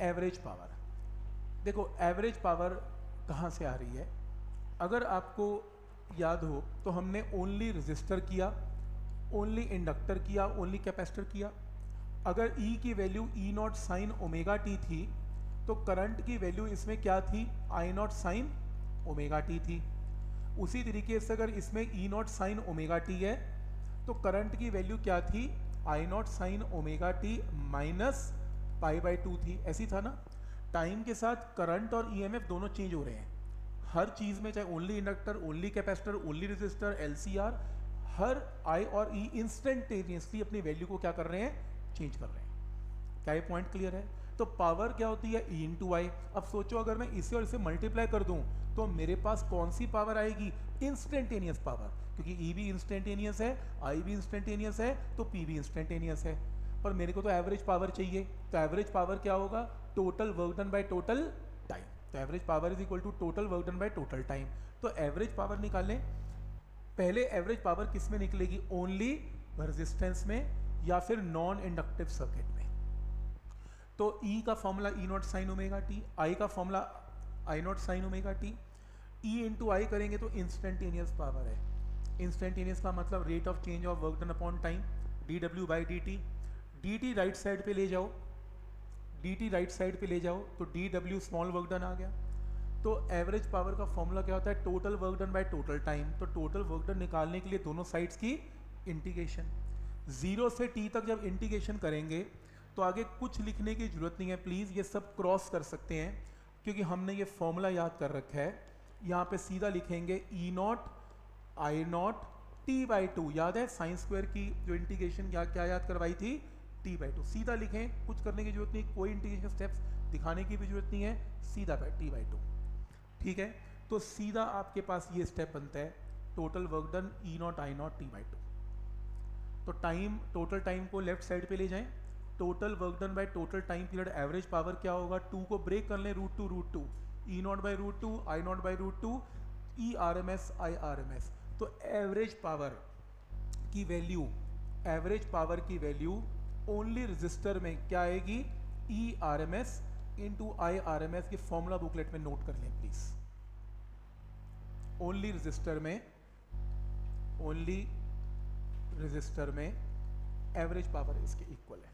Average power. देखो average power कहाँ से आ रही है, अगर आपको याद हो तो हमने ओनली रजिस्टर किया, ओनली इंडक्टर किया, ओनली कैपेसिटर किया। अगर E की value E naught sine omega T थी तो करंट की वैल्यू इसमें क्या थी, I naught sine omega T थी। उसी तरीके से अगर इसमें E naught sine omega T है तो करंट की वैल्यू क्या थी, I naught sine omega T minus pi by 2 थी। ऐसी था ना। टाइम के साथ करंट और EMF दोनों चेंज हो रहे हैं हर चीज़ में, चाहे only inductor, only capacitor, only resistor, LCR, हर I और E इंस्टेंटेनियसली अपनी वैल्यू को क्या कर रहे हैं, चेंज कर रहे हैं। क्या ये पॉइंट क्लियर है? तो पावर क्या होती है, E इंटू आई। अब सोचो अगर मैं इसे और इसे मल्टीप्लाई कर दूं तो मेरे पास कौन सी पावर आएगी, इंस्टेंटेनियस पावर, क्योंकि E भी इंस्टेंटेनियस है, I भी इंस्टेंटेनियस है, तो P भी इंस्टेंटेनियस है। पर मेरे को तो एवरेज पावर चाहिए, तो एवरेज पावर क्या होगा, total work done by total time. तो average power is equal to total work done by total time. तो एवरेज पावर निकालें, पहले एवरेज पावर किस में निकलेगी, ओनली रेजिस्टेंस में या फिर नॉन इंडक्टिव सर्किट में। तो E का formula E naught sine omega T, I का formula I naught sine omega T. E into I करेंगे तो इंस्टेंटेनियस पावर है। इंस्टेंटेनियस का मतलब rate of change of work done upon time, dw by dt। dt right side पे ले जाओ, dt right side पे ले जाओ तो dw स्मॉल वर्क डन आ गया। तो एवरेज पावर का फॉर्मूला क्या होता है, total work done by total time. तो टोटल वर्क डन निकालने के लिए दोनों साइड्स की इंटीग्रेशन, 0 से t तक जब इंटीग्रेशन करेंगे तो आगे कुछ लिखने की जरूरत नहीं है, प्लीज़ ये सब क्रॉस कर सकते हैं क्योंकि हमने ये फॉर्मूला याद कर रखा है। यहाँ पे सीधा लिखेंगे E naught I naught T by 2, याद है साइन स्क्वायर की जो इंटीग्रेशन क्या याद करवाई थी, t बाई 2। सीधा लिखें, कुछ करने की जरूरत नहीं, कोई इंटीग्रेशन स्टेप्स दिखाने की भी जरूरत नहीं है, सीधा t बाई 2। ठीक है, तो सीधा आपके पास ये स्टेप बनता है, total work done E naught I naught T by 2। तो टाइम, टोटल टाइम को लेफ्ट साइड पे ले जाएं, total work done by total time period, average power क्या होगा, 2 को ब्रेक कर लें, √2 E naught by √2, I naught by √2, E RMS I RMS। तो एवरेज पावर की वैल्यू, एवरेज पावर की वैल्यू ओनली रजिस्टर में क्या आएगी, E RMS into I RMS की फॉर्मूला बुकलेट में नोट कर लें प्लीज। ओनली रजिस्टर में, ओनली रजिस्टर में एवरेज पावर इसके इक्वल है।